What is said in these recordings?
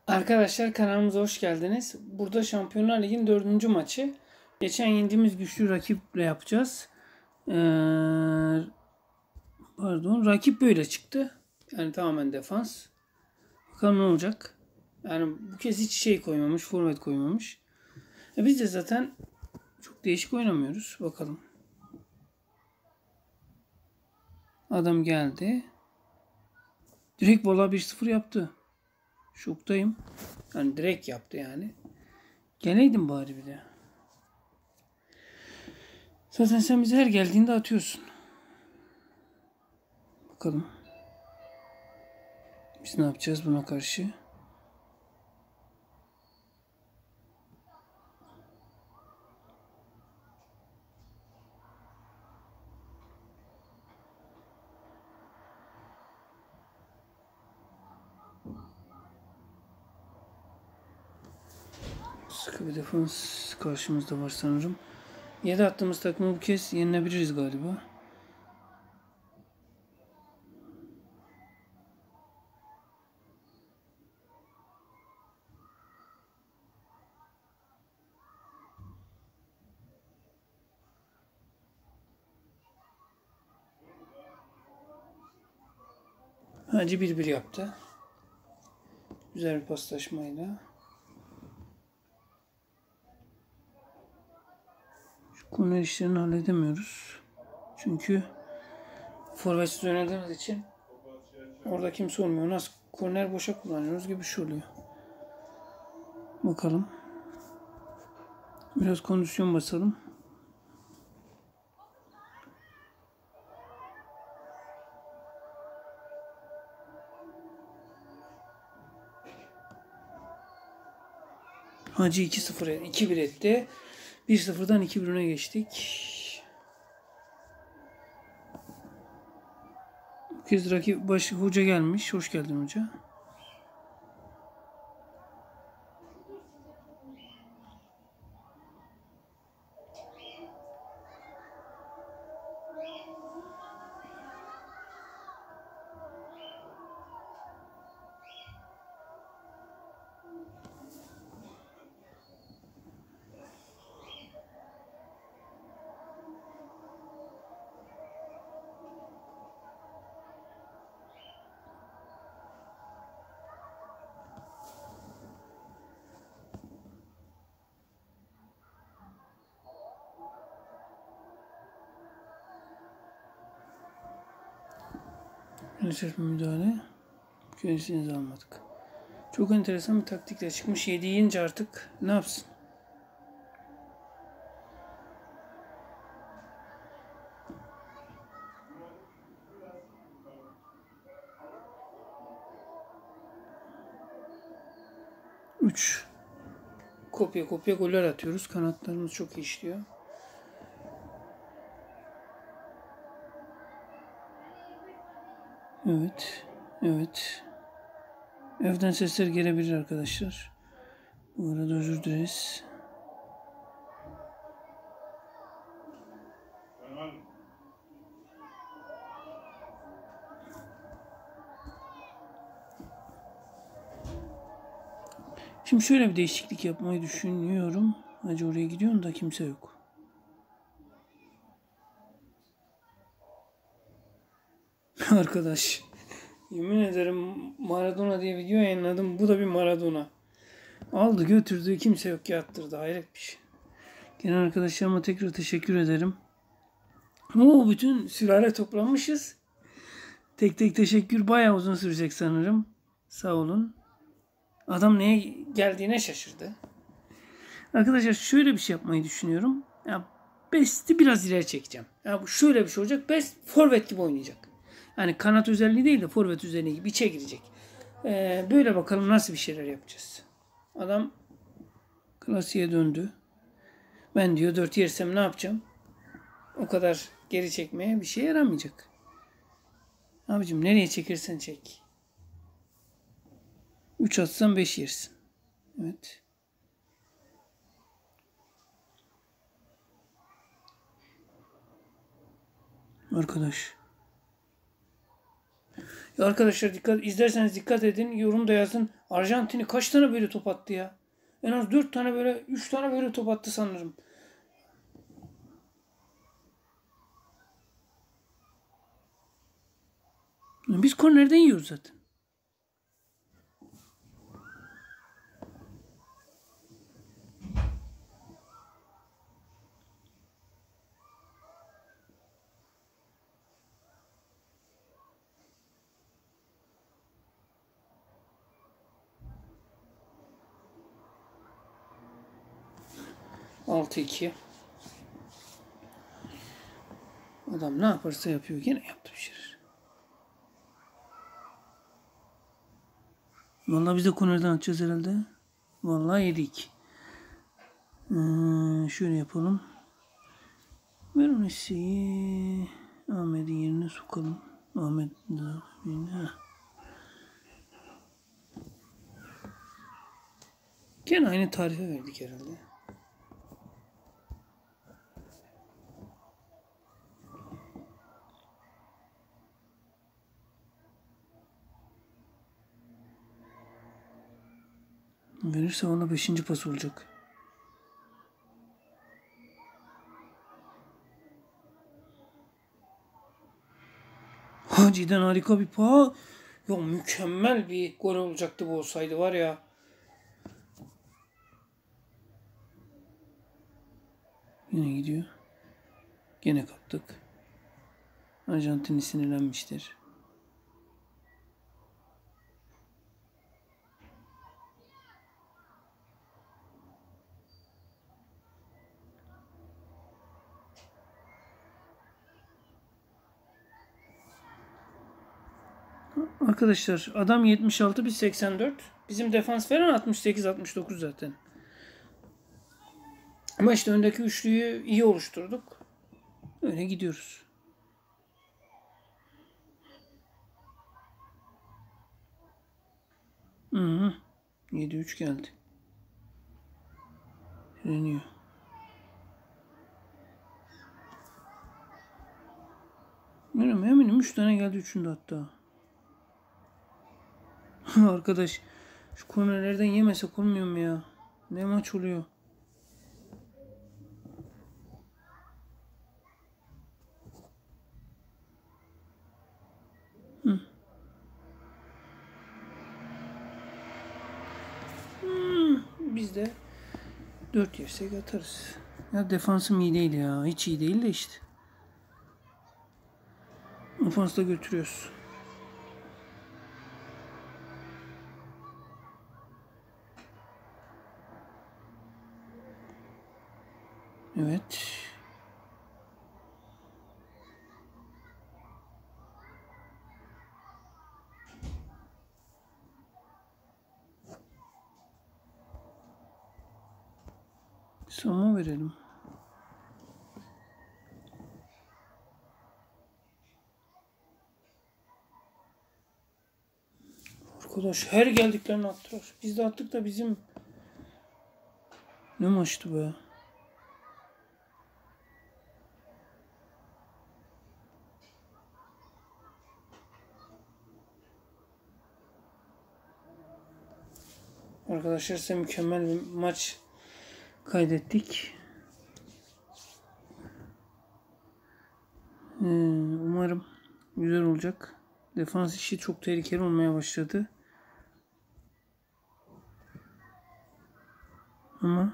Arkadaşlar kanalımıza hoş geldiniz. Burada Şampiyonlar Ligi'nin 4. maçı. Geçen yendiğimiz güçlü rakiple yapacağız. Rakip böyle çıktı. Yani tamamen defans. Bakalım ne olacak. Yani bu kez hiç şey koymamış, forvet koymamış. Biz de zaten çok değişik oynamıyoruz. Bakalım. Adam geldi. Direkt valla 1-0 yaptı. Şoktayım. Yani direkt yaptı yani. Geleydim bari bir de. Zaten sen bize her geldiğinde atıyorsun. Bakalım. Biz ne yapacağız buna karşı? Sıkı bir defans karşımızda var sanırım. 7 attığımız takımı bu kez yenilebiliriz galiba. Hacı 1-1 yaptı. Güzel bir paslaşmayla. Şu korner işlerini halledemiyoruz. Çünkü forvetsiz oynadığımız için orada kimse olmuyor. Nasıl korner boşa kullanıyoruz gibi bir şey oluyor. Bakalım. Biraz kondisyon basalım. Hacı 2-1 etti. 1-0'dan 2-1'e geçtik. Bu kez rakip hoca gelmiş. Hoş geldin hoca. Maalesef müdahale. Kendisini almadık. Çok enteresan bir taktikle çıkmış. 7 yiyince artık ne yapsın? Üç. Kopya goller atıyoruz. Kanatlarımız çok iyi işliyor. Evet. Evden sesler gelebilir arkadaşlar. Bu arada özür dileriz. Şimdi şöyle bir değişiklik yapmayı düşünüyorum. Hacı oraya gidiyorum da kimse yok. Arkadaş. Yemin ederim Maradona diye video yayınladım. Bu da bir Maradona. Aldı götürdü, kimse yok ki attırdı. Hayret bir şey. Genel arkadaşlarıma tekrar teşekkür ederim. Bütün sülale toplanmışız. Tek teşekkür bayağı uzun sürecek sanırım. Sağ olun. Adam neye geldiğine şaşırdı. Arkadaşlar şöyle bir şey yapmayı düşünüyorum. Ya Best'i biraz ileri çekeceğim. Ya şöyle bir şey olacak. Best forvet gibi oynayacak. Yani kanat özelliği değil de forvet özelliği gibi içe girecek. Böyle bakalım nasıl bir şeyler yapacağız. Adam klasiğe döndü. Ben diyor 4 yersem ne yapacağım? O kadar geri çekmeye bir şey yaramayacak. Abicim nereye çekirsen çek. 3 atsan 5 yersin. Evet. Arkadaş. Arkadaşlar izlerseniz dikkat edin. Yorumda yazın. Arjantin'i kaç tane böyle top attı ya? En az 4 tane böyle 3 tane böyle top attı sanırım. Biz kornerden yiyoruz zaten. Altı iki. Adam ne yaparsa yapıyor. Gene yaptı bir şeyler. Vallahi biz de kornerden atacağız herhalde. Vallahi yedik. Şöyle yapalım. Ver onu Messi'yi. Ahmet'in yerine sokalım. Ahmet yerine. Gene aynı tarife verdik herhalde. Verirse ona 5. pas olacak. Hacı'den harika bir pas. Ya mükemmel bir gol olacaktı bu olsaydı var ya. Yine gidiyor. Gene kaptık. Arjantinli sinirlenmiştir. Arkadaşlar adam 76 biz 84. Bizim defans falan 68-69 zaten. Ama işte öndeki üçlüyü iyi oluşturduk. Öyle gidiyoruz. Hı. 7-3 geldi. Freniyor. Eminim 3 tane geldi, 3'ünde hatta. Arkadaş şu kornerlerden yemesek olmuyor mu ya? Ne maç oluyor? Biz de 4 yersek atarız. Ya defansım iyi değil ya. Hiç iyi değil de işte. Ofansta götürüyoruz. Evet. Savunma verelim. Arkadaş her geldiklerini attılar. Biz de attık da bizim ne maçtı be? Arkadaşlar size mükemmel bir maç kaydettik. Umarım güzel olacak. Defans işi çok tehlikeli olmaya başladı. Ama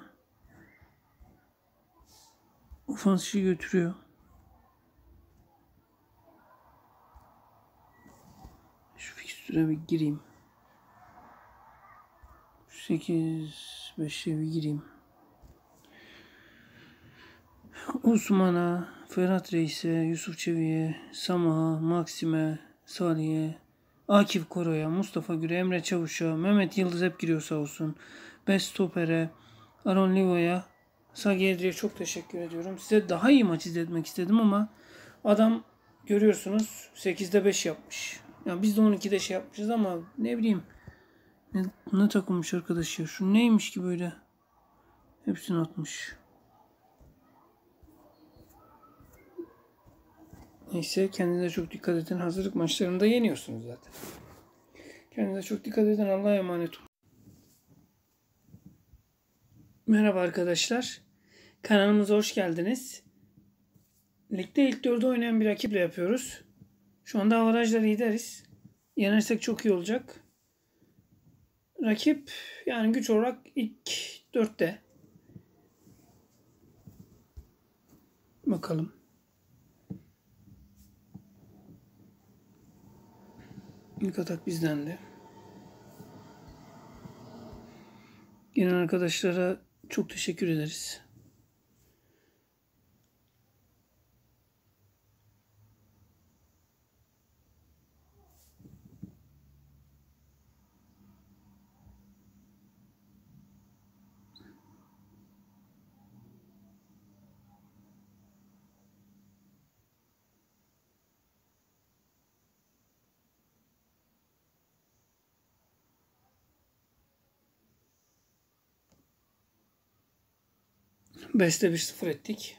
ofans işi götürüyor. Şu fikstüre bir gireyim. 8-5'e bir gireyim. Osman'a, Ferhat Reis'e, Yusuf Çevik'e, Samah'a, Maksim'e, Salih'e, Akif Koro'ya, Mustafa Gür'e, Emre Çavuş'a, Mehmet Yıldız hep giriyor sağ olsun. Best Stoper'e, Aron Livo'ya, Sagedri'ye çok teşekkür ediyorum. Size daha iyi maç izletmek istedim ama adam görüyorsunuz 8'de 5 yapmış. Ya biz de 12'de şey yapmışız ama ne bileyim ne takılmış arkadaş ya. Şu neymiş ki böyle? Hepsini atmış. Neyse, kendinize çok dikkat edin. Hazırlık maçlarında yeniyorsunuz zaten. Kendinize çok dikkat edin. Allah'a emanet olun. Merhaba arkadaşlar. Kanalımıza hoş geldiniz. Ligde ilk 4'ü oynayan bir rakiple yapıyoruz. Şu anda avarajla lideriz. Yenersek çok iyi olacak. Rakip yani güç olarak ilk 4'te. Bakalım. İlk atak bizden de. Gelen arkadaşlara çok teşekkür ederiz. Beste 1-0 ettik.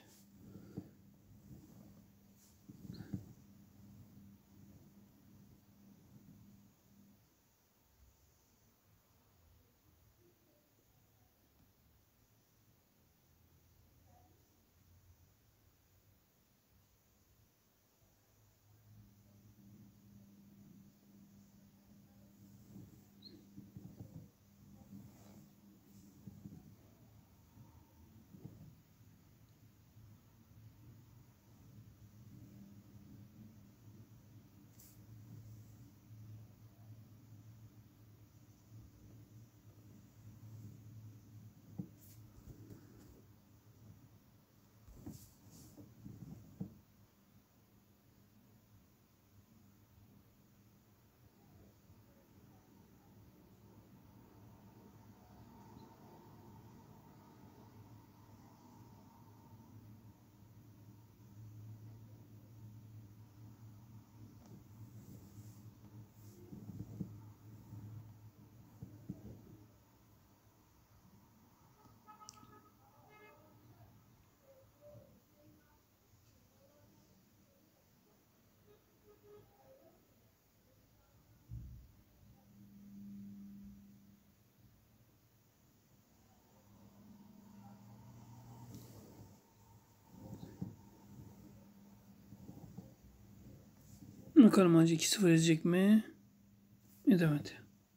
Bakalım hacı 2-0 edecek mi? Edemedi.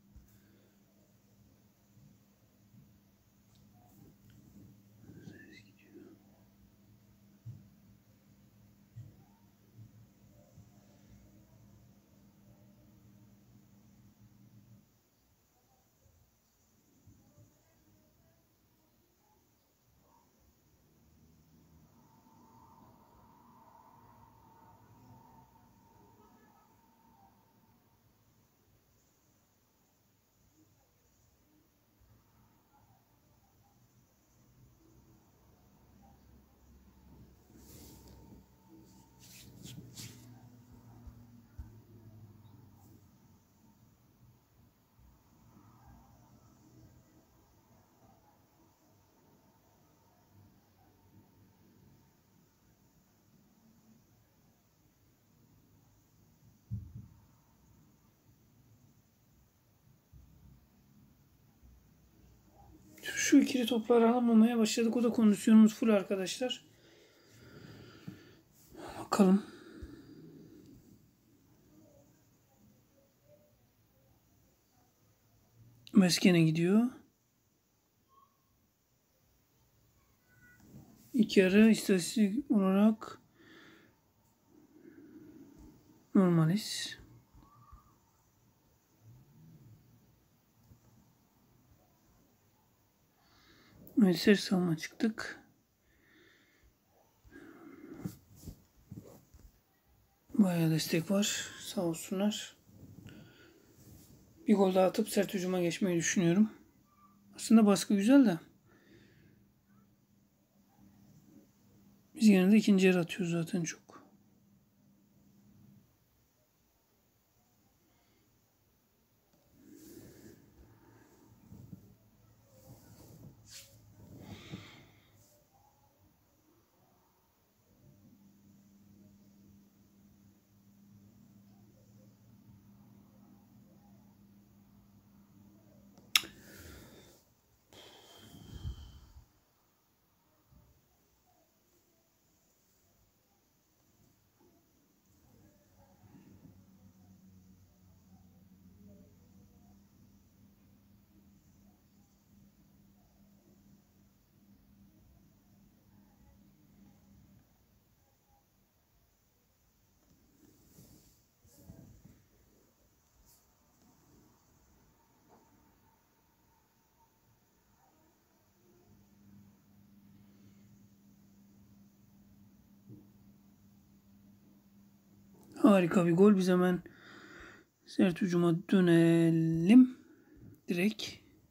Şu ikili topları alamamaya başladık. O da kondisyonumuz full arkadaşlar. Bakalım. Meskene gidiyor. İlk yarı istatistik olarak normaliz. Evet, seri savunma çıktık. Bayağı destek var. Sağ olsunlar. Bir gol daha atıp sert hücuma geçmeyi düşünüyorum. Aslında baskı güzel de. Biz genelde ikinci yarı atıyoruz zaten çok. Harika bir gol. Biz hemen sert hücuma dönelim. Direkt.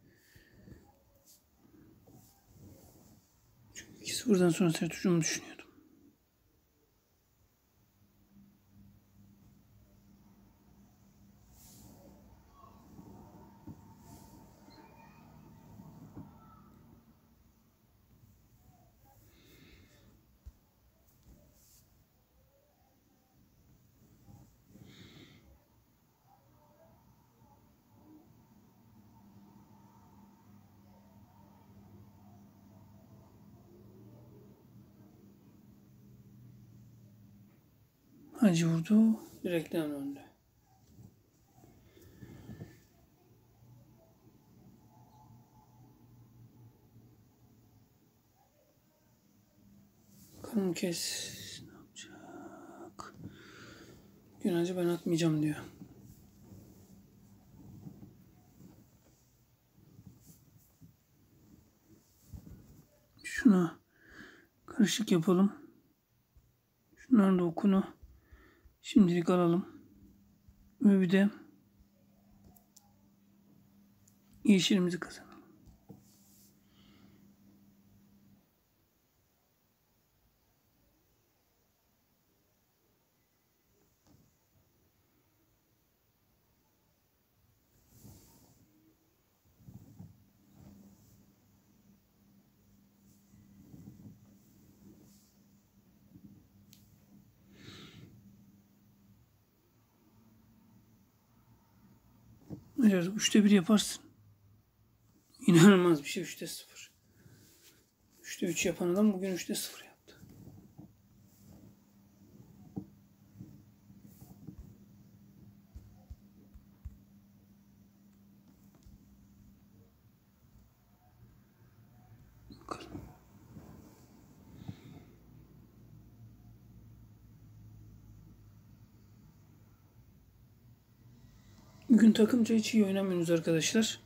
Çünkü 2-0'dan sonra sert hücumu düşünüyordum. Hacı vurdu. Direkten önde. Bakalım kes ne yapacak. Günacı ben atmayacağım diyor. Şuna karışık yapalım. Şunların da okunu şimdilik alalım. Ve bir de yeşilimizi kazanalım. Eğer 3'te 1 yaparsın. İnanılmaz bir şey 3'te 0. 3'te 3 yapan adam bugün 3'te 0 yaptı. Bakalım. Bugün takımca hiç iyi oynamıyoruz arkadaşlar.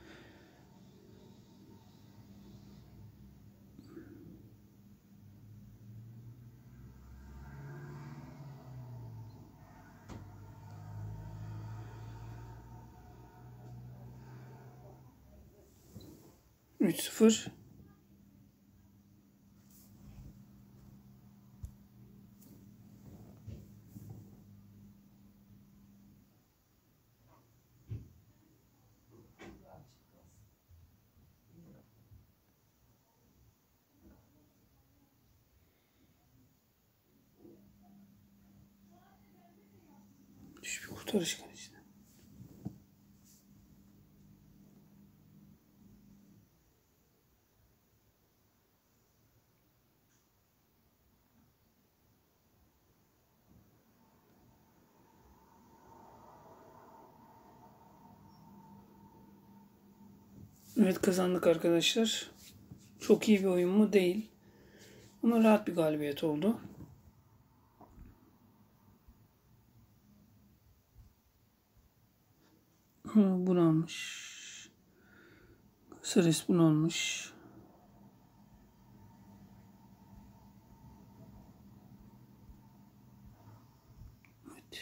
Üç sıfır. Düş bir kurtarış kalecine. Evet, kazandık arkadaşlar. Çok iyi bir oyun mu? Değil. Ama rahat bir galibiyet oldu. Bunu almış. Sares bunu almış. Evet.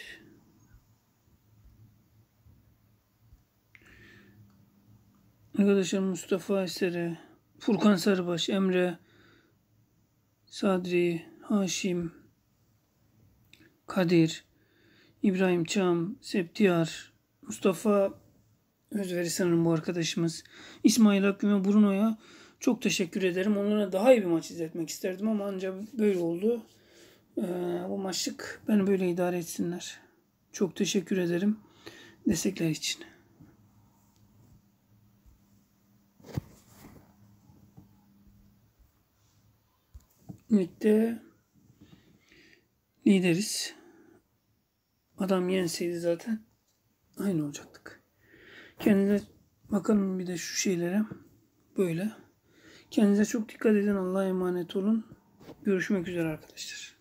Arkadaşlar Mustafa Esere, Furkan Sarıbaş, Emre, Sadri, Haşim, Kadir, İbrahim Çam, Septiyar, Mustafa Özveri sanırım bu arkadaşımız. İsmail Akgün ve Bruno'ya çok teşekkür ederim. Onlara daha iyi bir maç izletmek isterdim ama ancak böyle oldu. Bu maçlık beni böyle idare etsinler. Çok teşekkür ederim destekler için. Ligde lideriz. Adam yenseydi zaten aynı olacaktık. Kendinize bakalım bir de şu şeylere. Böyle. Kendinize çok dikkat edin. Allah'a emanet olun. Görüşmek üzere arkadaşlar.